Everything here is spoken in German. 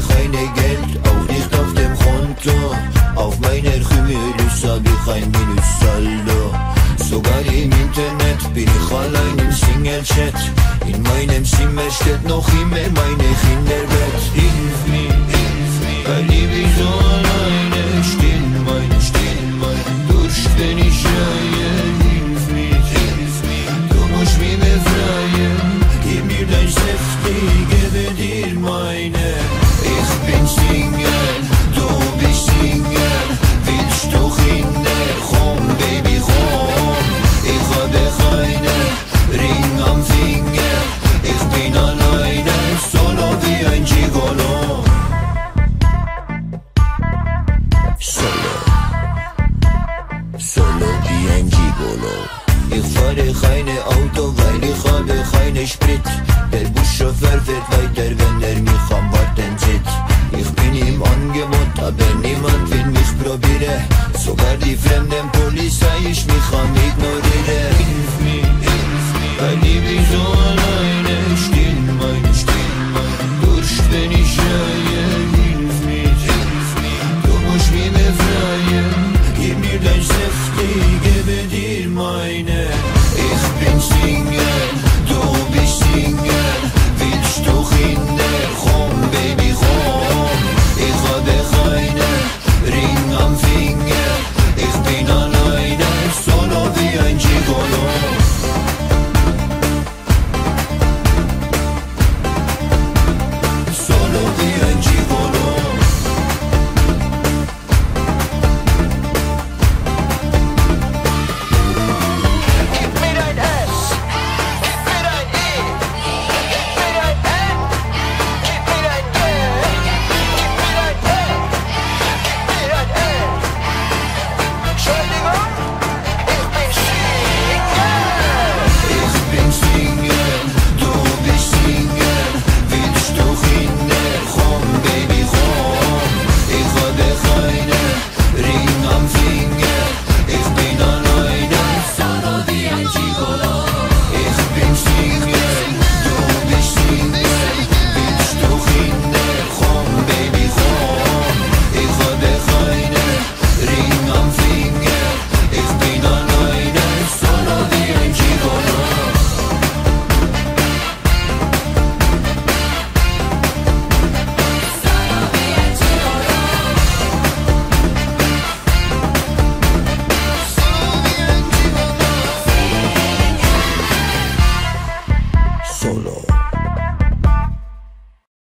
keine Geld, auch nicht auf dem Konto. Auf meiner Cumulus hab ich ein Minussaldo. Sogar im Internet bin ich allein im Single-Chat. In meinem Zimmer steht noch immer meine Kinderbett. Hilf mir, weil ich bin so alleine. Still mein Durst, wenn ich schreie. Hilf mir, du musst mich befreien. Gib mir dein Saft, ich gebe dir meine. Ich bin Single, du bist Single. Willst du Kinder? Komm, Baby, komm. Ich habe keinen Ring am Finger. Ich bin alleine, solo wie ein Gigolo. Solo wie ein Gigolo. Ich fahre keine Auto, weil ich habe keine Sprit. Der Buschauffeur fährt weiter, wenn er mich am Warten sieht. Ich bin im Angebot, aber niemand will mich probieren. Sogar die fremden Polizei ist mich am ignorieren. Hilf mir, weil ich bin so alleine. Still mein Durst, wenn ich schreie. Hilf mir, du musst mich befreien. Gib mir dein Saft, ich gebe dir meine. Ich bin Single, du bist Single. Willst du Kinder? Komm, Baby, komm. Ich habe keinen Ring am Finger. Ich bin alleine, solo wie ein Gigolo. Solo wie ein Gigolo. Gib mir dein S, gib mir dein E, gib mir dein N, gib mir dein G, gib mir dein P, gib mir dein L. Entschuldigung, ich bin Single. Ich bin Single, du bist Single. Willst du Kinder? Komm, Baby, komm. Ich habe keinen Ring am Finger. Ich bin alleine, solo wie ein Gigolo. Ich bin Single, du bist Single. Willst du Kinder? Komm, Baby, komm. Ich habe keinen Ring am Finger. Ich bin alleine, solo wie ein Gigolo. Solo.